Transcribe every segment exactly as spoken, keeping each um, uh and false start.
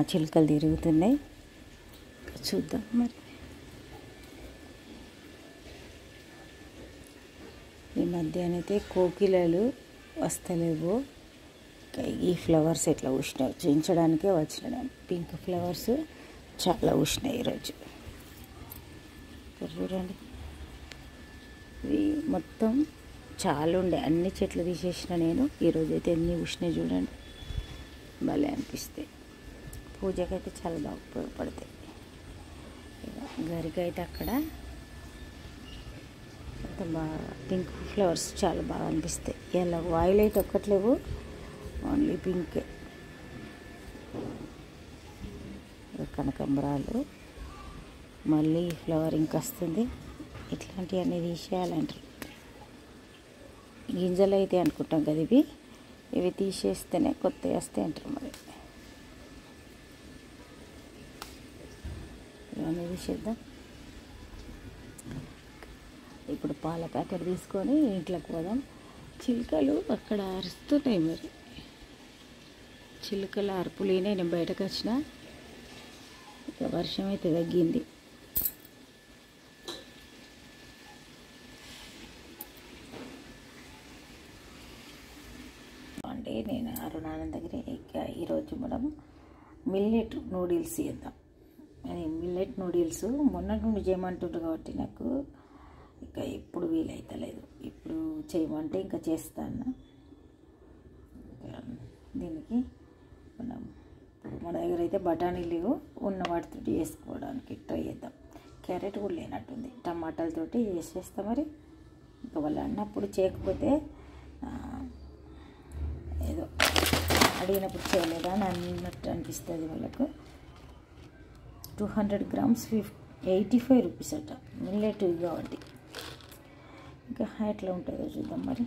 మా చిలుకలు తిరుగుతున్నాయి, చూద్దాం మరి. ఈ మధ్యనైతే కోకిలలు వస్తలేవు. ఈ ఫ్లవర్స్ ఎట్లా ఉష్ణాయి చూపించడానికే వచ్చిన పింక్ ఫ్లవర్స్ చాలా ఉష్ణాయి ఈరోజు. చూడండి, ఇవి మొత్తం చాలా ఉండే, అన్ని చెట్లు తీసేసిన నేను. ఈరోజు అయితే ఎన్ని ఉష్ణాయి చూడండి, భలే అనిపిస్తాయి. పూజకైతే చాలా బాగా ఉపయోగపడతాయి. గరికైతే అక్కడ అంత బాగా పింక్ ఫ్లవర్స్ చాలా బాగా అనిపిస్తాయి. ఇలా వైలెట్ ఒక్కట్లేవు, ఓన్లీ పింకే. కనకాంబరాలు, మళ్ళీ ఫ్లవర్ ఇంకా వస్తుంది. ఇట్లాంటివన్నీ తీసేయాలంటారు. గింజలు అయితే అనుకుంటాం కదా ఇవి, ఇవి తీసేస్తేనే కొత్తవి వస్తాయి అంటారు. మరి ఇవన్నీ తీసేద్దాం. ఇప్పుడు పాల ప్యాకెట్ తీసుకొని ఇంట్లోకి పోదాం. చిలుకలు అక్కడ అరుస్తున్నాయి. మరి చిలుకల అరుపులేనే నేను బయటకు వచ్చిన. ఇక వర్షం అయితే తగ్గింది. అంటే నేను అరుణానంద దగ్గర ఇక ఈరోజు మనం మిల్లెట్ నూడిల్స్ చేద్దాం. అది మిల్లెట్ నూడిల్స్ మొన్నటి నుండి చేయమంటుండ్రు కాబట్టి నాకు ఇక ఇప్పుడు వీలైతలేదు. ఇప్పుడు చేయమంటే ఇంకా చేస్తాను. దీనికి మనం మన దగ్గర అయితే బఠానీ లేవు, ఉన్న వాటితో చేసుకోవడానికి ట్రై చేద్దాం. క్యారెట్ కూడా లేనట్టుంది, టమాటాలతోటి చేసేస్తాం. మరి ఇంకా వాళ్ళు అన్నప్పుడు చేయకపోతే ఏదో అడిగినప్పుడు చేయలేదా అని అన్నట్టు అనిపిస్తుంది వాళ్ళకు. టూ హండ్రెడ్ గ్రామ్స్ ఫిఫ్ ఎయిటీ ఫైవ్ రూపీస్ అట మిల్లెట్ కాబట్టి. ఇంకా ఎట్లా ఉంటుందో చూద్దాం. మరి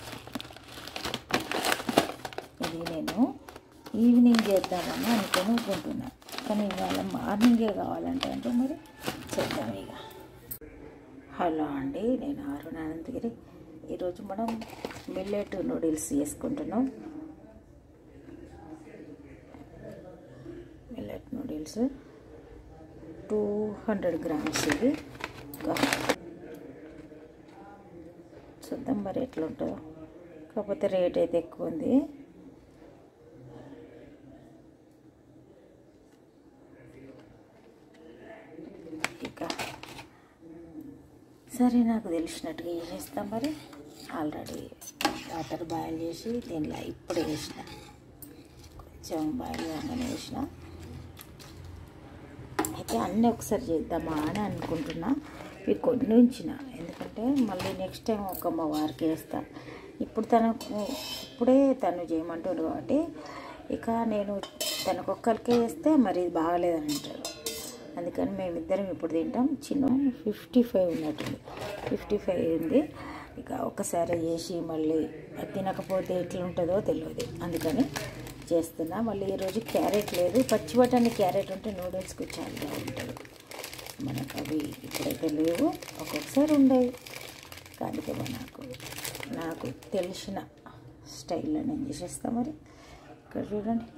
ఇది నేను ఈవినింగ్ చేద్దామని అనుకుని అనుకుంటున్నా, కానీ ఇవాళ మార్నింగే కావాలంటే అంటే మరి చేద్దాం ఇక. హలో అండి, నేను అరుణానందగిరి. ఈరోజు మనం మిల్లెట్ నూడిల్స్ చేసుకుంటున్నాం. Millet noodles two hundred grams ఇవి. చూద్దాం మరి ఎట్లా ఉంటుందో. కాకపోతే రేట్ అయితే ఎక్కువ ఉంది. ఇక సరే, నాకు తెలిసినట్టుగా చేసేస్తాం. మరి ఆల్రెడీ వాటర్ బాయిల్ చేసి దీనిలో ఇప్పుడు వేసిన, కొంచెం బాయిల్ కాగానే వేసిన. అయితే అన్నీ ఒకసారి చేద్దామా అని అనుకుంటున్నా. ఇవి కొన్ని ఉంచిన, ఎందుకంటే మళ్ళీ నెక్స్ట్ టైం ఒక మా వారికి వేస్తా. ఇప్పుడు తనకు ఇప్పుడే తను చేయమంటాడు కాబట్టి ఇక నేను తనకొక్కరికే వేస్తే మరి ఇది బాగలేదని అంటారు. అందుకని మేమిద్దరం ఇప్పుడు తింటాం. చిన్న ఫిఫ్టీ ఫైవ్ ఉన్నట్టుంది, ఫిఫ్టీ ఫైవ్ ఉంది. ఇక ఒకసారి చేసి మళ్ళీ అది తినకపోతే ఎట్లా ఉంటుందో తెలియదు, అందుకని చేస్తున్నా. మళ్ళీ ఈరోజు క్యారెట్ లేదు, పచ్చి బఠానీ క్యారెట్ ఉంటే నూడిల్స్కి చాలా బాగుంటుంది. మనకు అవి ఇప్పుడైతే లేవు, ఒక్కొక్కసారి ఉండేవి. కానీ నాకు నాకు తెలిసిన స్టైల్లో నేను చేసేస్తా. మరి ఇక్కడ చూడండి,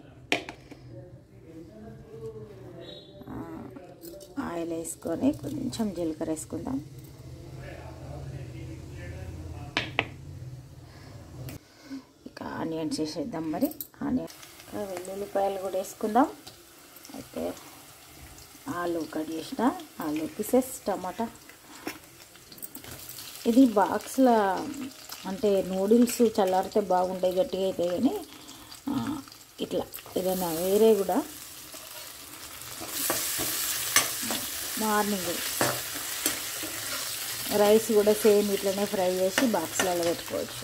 ఆయిల్ వేసుకొని కొంచెం జీలకర్ర వేసుకుందాం. ఇక ఆనియన్స్ వేసేద్దాం. మరి ఆనియన్ వెల్లుల్లిపాయలు కూడా వేసుకుందాం. అయితే ఆలు కట్ చేసిన ఆలు పీసెస్, టమాటా. ఇది బాక్స్లో అంటే నూడిల్స్ చల్లారితే బాగుంటాయి, గట్టిగా అయితే. కానీ ఇట్లా ఏదైనా వేరే కూడా మార్నింగ్ రైస్ కూడా సేమ్ ఇట్లనే ఫ్రై చేసి బాక్స్లలో పెట్టుకోవచ్చు.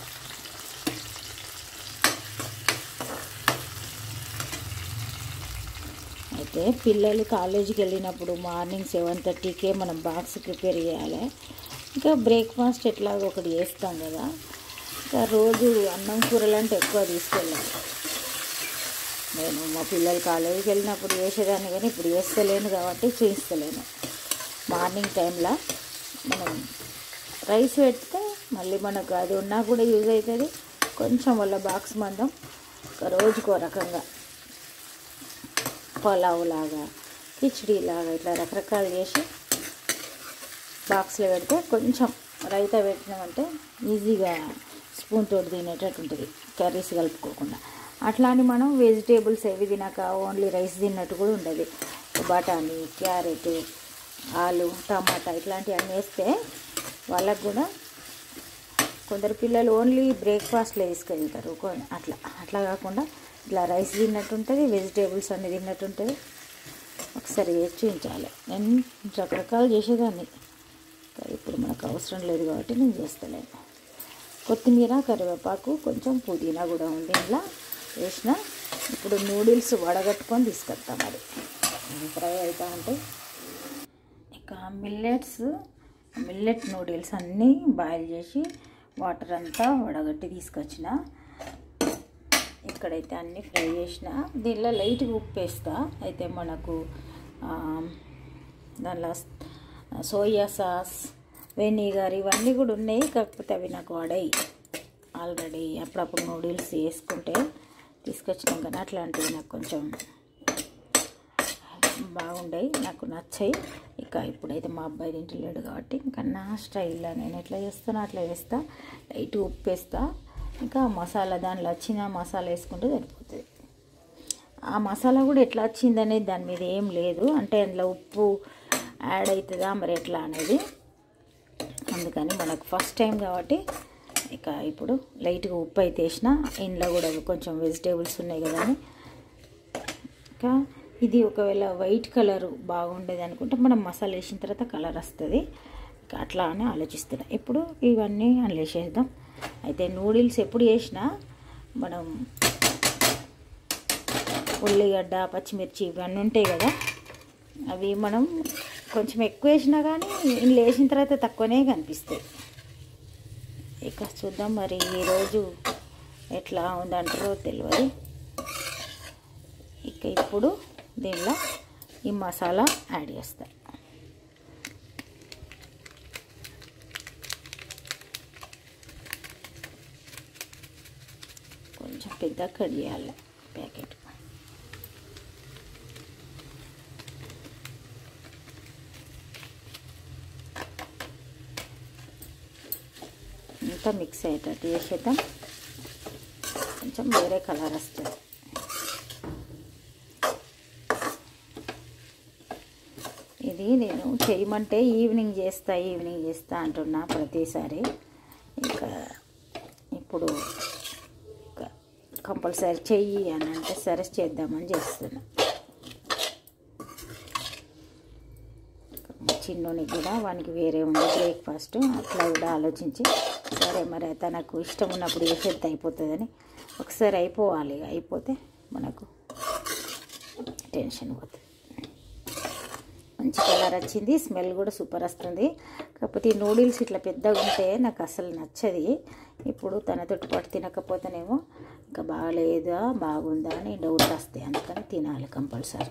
అయితే పిల్లలు కాలేజీకి వెళ్ళినప్పుడు మార్నింగ్ సెవెన్ థర్టీకే మనం బాక్స్ ప్రిపేర్ చేయాలి. ఇంకా బ్రేక్ఫాస్ట్ ఎట్లాగో ఒకటి చేస్తాం కదా. ఇంకా రోజు అన్నం కూరలు అంటే ఎక్కువ తీసుకెళ్ళాలి. నేను మా పిల్లలు కాలేజీకి వెళ్ళినప్పుడు చేసేదాన్ని, కానీ ఇప్పుడు చేస్తలేను కాబట్టి చూపిస్తలేను. మార్నింగ్ టైంలో మనం రైస్ పెడితే మళ్ళీ మనకు అది ఉన్నా కూడా యూజ్ అవుతుంది. కొంచెం వల్ల బాక్స్ మందం ఒక రోజుకో రకంగా పలావ్ లాగా, కిచిడి లాగా ఇట్లా రకరకాలు చేసి బాక్స్లో పెడితే కొంచెం రైతా పెట్టినామంటే ఈజీగా స్పూన్ తోటి తినేటట్టు ఉంటుంది, కర్రీస్ కలుపుకోకుండా. అట్లా అని మనం వెజిటేబుల్స్ ఏవి తినాక ఓన్లీ రైస్ తిన్నట్టు కూడా ఉండదు. బఠానీ, క్యారెట్, ఆలు, టమాటా ఇట్లాంటివన్నీ వేస్తే వాళ్ళకు కూడా కొందరు పిల్లలు ఓన్లీ బ్రేక్ఫాస్ట్లో తీసుకెళ్తారు. అట్లా అట్లా కాకుండా ఇట్లా రైస్ తిన్నట్టు ఉంటుంది, వెజిటేబుల్స్ అన్నీ తిన్నట్టు ఉంటుంది. ఒకసారి వేసి చూపించాలి. నేను రకరకాలు చేసేదాన్ని, ఇప్పుడు మనకు అవసరం లేదు కాబట్టి నేను చేస్తలేను. కొత్తిమీర, కరివేపాకు, కొంచెం పుదీనా కూడా ఉంది ఇలా వేసిన. ఇప్పుడు నూడిల్స్ వడగట్టుకొని తీసుకొస్తాం. అది ఫ్రై అవుతూ ఉంటాయి. ఇక మిల్లెట్స్ మిల్లెట్ నూడిల్స్ అన్నీ బాయిల్ చేసి వాటర్ అంతా వడగట్టి తీసుకొచ్చిన. ఇక్కడైతే అన్నీ ఫ్రై చేసిన. దీనిలో లైట్గా ఉప్పు వేస్తా. అయితే మనకు దానిలో సోయా సాస్, వెనిగర్ ఇవన్నీ కూడా ఉన్నాయి. కాకపోతే అవి నాకు వాడాయి ఆల్రెడీ. అప్పుడప్పుడు నూడిల్స్ వేసుకుంటే తీసుకొచ్చినాం కానీ అట్లాంటివి నాకు కొంచెం బాగుండాయి, నాకు నచ్చాయి. ఇక ఇప్పుడైతే మా అబ్బాయి ఇంటి లేడు కాబట్టి ఇంకా నా స్టైల్లో నేను ఎట్లా చేస్తానో అట్లా వేస్తా. లైట్ ఉప్పు వేస్తా. ఇంకా మసాలా దానిలో వచ్చిన మసాలా వేసుకుంటే సరిపోతుంది. ఆ మసాలా కూడా ఎట్లా వచ్చింది అనేది దాని మీద ఏం లేదు, అంటే అందులో ఉప్పు యాడ్ అవుతుందా మరి ఎట్లా అనేది. అందుకని మనకు ఫస్ట్ టైం కాబట్టి ఇక ఇప్పుడు లైట్గా ఉప్పు అయితే వేసిన. ఇంట్లో కూడా కొంచెం వెజిటేబుల్స్ ఉన్నాయి కదా అని. ఇంకా ఇది ఒకవేళ వైట్ కలరు బాగుండేది అనుకుంటే మనం మసాలా వేసిన తర్వాత కలర్ వస్తుంది. అట్లా అని ఆలోచిస్తున్నా. ఇప్పుడు ఇవన్నీ అందులో వేసేద్దాం. అయితే నూడిల్స్ ఎప్పుడు చేసినా మనం ఉల్లిగడ్డ, పచ్చిమిర్చి ఇవన్నీ ఉంటాయి కదా, అవి మనం కొంచెం ఎక్కువ వేసినా కానీ ఇందులో వేసిన తర్వాత తక్కువనే కనిపిస్తాయి. ఇక చూద్దాం మరి ఈరోజు ఎట్లా ఉందంటారో తెలియదు. ఇక ఇప్పుడు దీనిలో ఈ మసాలా యాడ్ చేస్తా. కొంచెం పెద్ద కట్ చేయాలి ప్యాకెట్. అంతా మిక్స్ అయ్యేటట్టు చేసేద్దాం. కొంచెం వేరే కలర్ వస్తుంది. ఇది నేను చేయమంటే ఈవినింగ్ చేస్తా ఈవినింగ్ చేస్తా అంటున్నా ప్రతిసారి. ఇంకా ఇప్పుడు కంపల్సరీ చెయ్యి అని అంటే సరే చేద్దామని చేస్తున్నా. చిన్నోనికి కూడా వానికి వేరే ఉంది బ్రేక్ఫాస్ట్, అట్లా కూడా ఆలోచించి సరే మరి తనకు ఇష్టం ఉన్నప్పుడు చేసేది అయిపోతుందని ఒకసారి అయిపోవాలి. అయిపోతే మనకు టెన్షన్ పోతుంది. మంచి కలర్ వచ్చింది, స్మెల్ కూడా సూపర్ వస్తుంది. కాకపోతే ఈ నూడిల్స్ ఇట్లా పెద్దగా ఉంటే నాకు అసలు నచ్చది. ఇప్పుడు తనతో పాటు తినకపోతేనేమో ఇంకా బాగాలేదా బాగుందా అని డౌట్ వస్తాయి. అందుకని తినాలి కంపల్సరీ.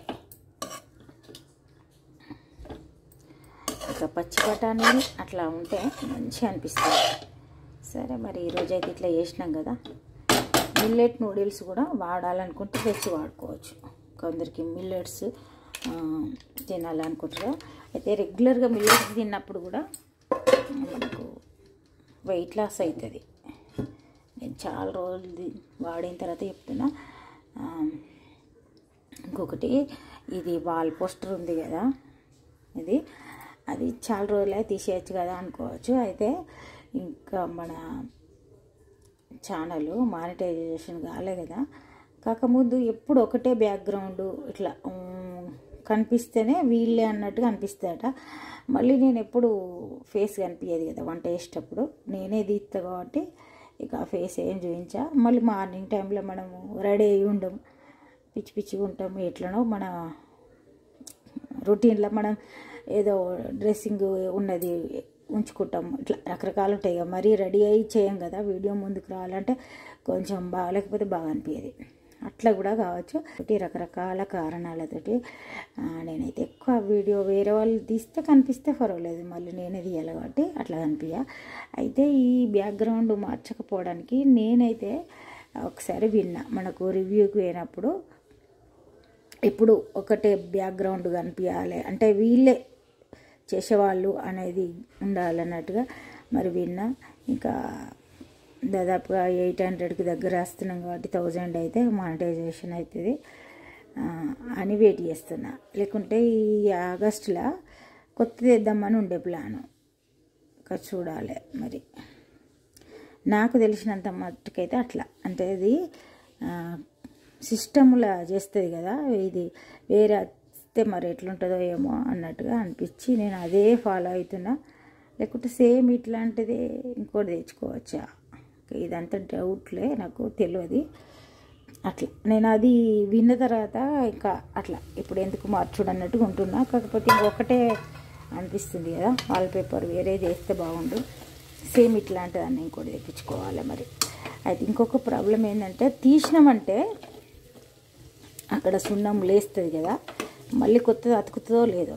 ఇక పచ్చి బఠానీలు అట్లా ఉంటే మంచిగా అనిపిస్తుంది. సరే మరి ఈరోజైతే ఇట్లా చేసినాం కదా. మిల్లెట్ నూడిల్స్ కూడా వాడాలనుకుంటే తెచ్చి వాడుకోవచ్చు. కొందరికి మిల్లెట్స్ తినాలనుకుంటారు. అయితే రెగ్యులర్గా మిల్లెట్స్ తిన్నప్పుడు కూడా మనకు వెయిట్ లాస్ అవుతుంది. నేను చాలా రోజులు వాడిన తర్వాత చెప్తున్నా. ఇంకొకటి ఇది వాల్ పోస్టర్ ఉంది కదా, ఇది అది చాలా రోజులే తీసేయచ్చు కదా అనుకోవచ్చు. అయితే ఇంకా మన ఛానల్ మానిటైజేషన్ కాలే కదా, కాకముందు ఎప్పుడు ఒకటే బ్యాక్గ్రౌండ్ ఇట్లా కనిపిస్తేనే వీళ్ళే అన్నట్టుగా అనిపిస్తాయట. మళ్ళీ నేను ఎప్పుడు ఫేస్ కనిపించేది కదా వంట చేసేటప్పుడు, నేనే తీస్తా కాబట్టి ఇక ఆ ఫేస్ ఏం చూపించా. మళ్ళీ మార్నింగ్ టైంలో మనము రెడీ అయ్యి ఉండం, పిచ్చి పిచ్చిగా ఉంటాము. ఎట్లనో మన రొటీన్లో మనం ఏదో డ్రెస్సింగ్ ఉన్నది ఉంచుకుంటాం, ఇట్లా రకరకాలు ఉంటాయి కదా. మరీ రెడీ అయ్యి చేయం కదా, వీడియో ముందుకు రావాలంటే కొంచెం బాగాలేకపోతే బాగా అనిపించేది. అట్లా కూడా కావచ్చు. ఒకటి రకరకాల కారణాలతోటి నేనైతే ఎక్కువ వీడియో వేరే వాళ్ళు తీస్తే కనిపిస్తే పర్వాలేదు, మళ్ళీ నేనే తీయాలి కాబట్టి అట్లా కనిపించ. అయితే ఈ బ్యాక్గ్రౌండ్ మార్చకపోవడానికి నేనైతే ఒకసారి విన్నా, మనకు రివ్యూకి పోయినప్పుడు ఎప్పుడు ఒకటే బ్యాక్గ్రౌండ్ కనిపించాలి, అంటే వీళ్ళే చేసేవాళ్ళు అనేది ఉండాలన్నట్టుగా మరి విన్నా. ఇంకా దాదాపుగా ఎయిట్ హండ్రెడ్కి దగ్గర వస్తున్నాం కాబట్టి థౌజండ్ అయితే మానిటైజేషన్ అవుతుంది అని వెయిట్ చేస్తున్నా. లేకుంటే ఈ ఆగస్టులో కొత్తది వేద్దామని ఉండే ప్లాను, ఇంకా చూడాలి. మరి నాకు తెలిసినంత మట్టుకైతే అట్లా, అంటే ఇది సిస్టమ్లా చేస్తుంది కదా, ఇది వేరే వస్తే మరి ఎట్లుంటుందో ఏమో అన్నట్టుగా అనిపించి నేను అదే ఫాలో అవుతున్నా. లేకుంటే సేమ్ ఇట్లాంటిది ఇంకోటి తెచ్చుకోవచ్చా, ఇదంతా డౌట్లే, నాకు తెలియదు. అట్లా నేను అది విన్న తర్వాత ఇంకా అట్లా ఇప్పుడు ఎందుకు మార్చుడు అన్నట్టుగా ఉంటున్నా. కాకపోతే ఇంకొకటే అనిపిస్తుంది కదా, వాల్ పేపర్ వేరేది వేస్తే బాగుండు, సేమ్ ఇట్లాంటిదాన్ని ఇంకోటి తెప్పించుకోవాలి. మరి అయితే ఇంకొక ప్రాబ్లం ఏంటంటే తీసినామంటే అక్కడ సున్నం లేస్తుంది కదా, మళ్ళీ కొత్తది అతుకుతుందో లేదో,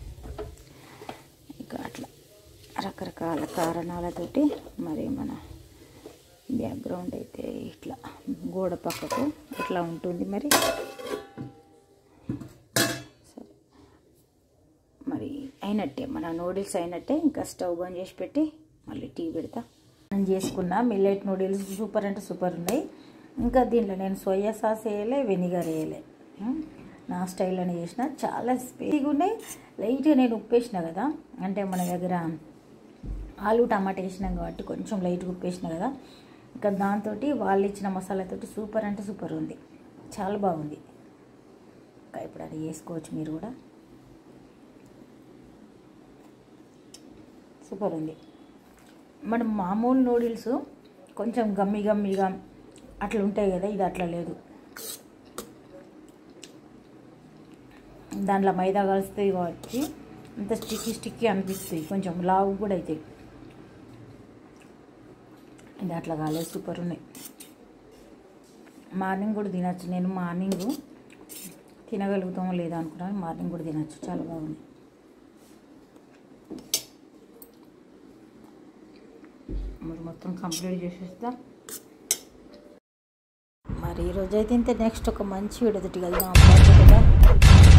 ఇంకా అట్లా రకరకాల కారణాలతోటి మరి మన బ్యాక్గ్రౌండ్ అయితే ఇట్లా గోడ పక్కకు ఇట్లా ఉంటుంది. మరి సరే, మరి అయినట్టే మన నూడిల్స్ అయినట్టే. ఇంకా స్టవ్ బంద్ చేసి పెట్టి మళ్ళీ టీ పెడతా. నేను చేసుకున్న మిల్లెట్ నూడిల్స్ సూపర్ అంటే సూపర్ ఉన్నాయి. ఇంకా దీంట్లో నేను సోయా సాస్ వేయలే, వెనిగర్ వేయలే, నా స్టైల్లోనే చేసిన. చాలా స్పైసీగా ఉన్నాయి. లైట్గా నేను ఉప్పు వేసిన కదా, అంటే మన దగ్గర ఆలు టమాటా వేసినాం కాబట్టి కొంచెం లైట్గా ఉప్పు వేసిన కదా, ఇంకా దాంతో వాళ్ళు ఇచ్చిన మసాలాతోటి సూపర్ అంటే సూపర్ ఉంది, చాలా బాగుంది. ఇంకా ఇప్పుడు అది వేసుకోవచ్చు మీరు కూడా, సూపర్ ఉంది. మనం మామూలు నూడిల్స్ కొంచెం గమ్మి గమ్మిగా అట్లా ఉంటాయి కదా, ఇది అట్లా లేదు. దాంట్లో మైదా కలుస్తాయి కాబట్టి అంత స్టిక్కీ స్టిక్కీ అనిపిస్తుంది, కొంచెం లావు కూడా అవుతాయి. ఇది అట్లా కాలేదు, సూపర్ ఉన్నాయి. మార్నింగ్ కూడా తినచ్చు. నేను మార్నింగ్ తినగలుగుతామో లేదా అనుకున్నాను, మార్నింగ్ కూడా తినచ్చు, చాలా బాగుంది. మరి మొత్తం కంప్లీట్ చేసేస్తా. మరి ఈరోజు అయితే ఇంత, నెక్స్ట్ ఒక మంచి వీడియో తోటి కలుద్దాం.